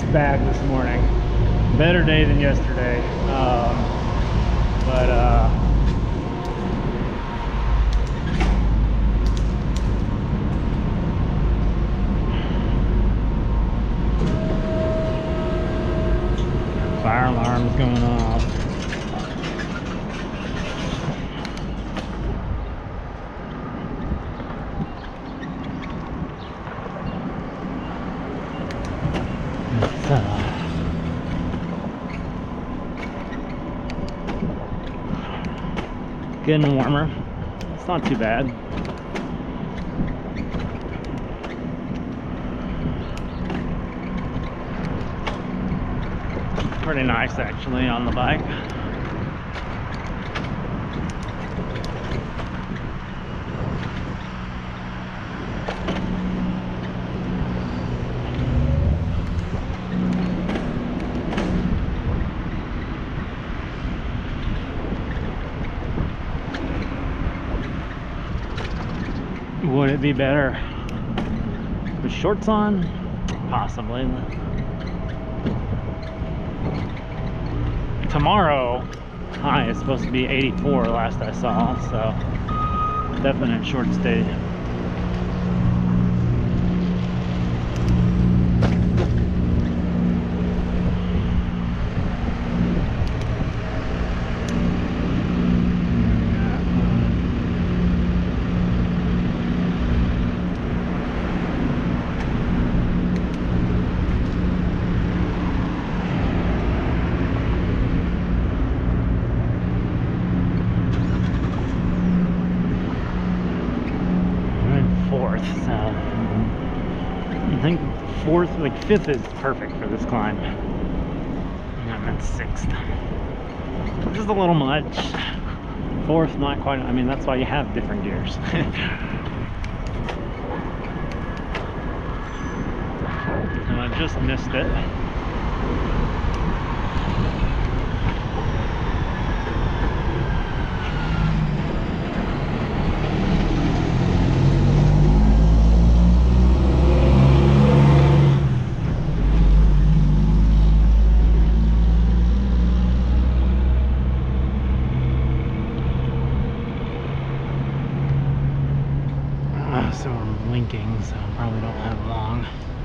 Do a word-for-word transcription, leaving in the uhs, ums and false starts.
bag this morning. Better day than yesterday. Um, but uh, fire alarm is going off. It's, uh, getting warmer. It's not too bad. Pretty nice actually on the bike. Would it be better with shorts on? Possibly. Tomorrow high is supposed to be eighty-four last I saw, so definite short stay. So I think fourth, like fifth is perfect for this climb. And I'm at sixth, which is a little much. Fourth, not quite. I mean, that's why you have different gears. And I just missed it. So I'm linking, so I probably don't have long.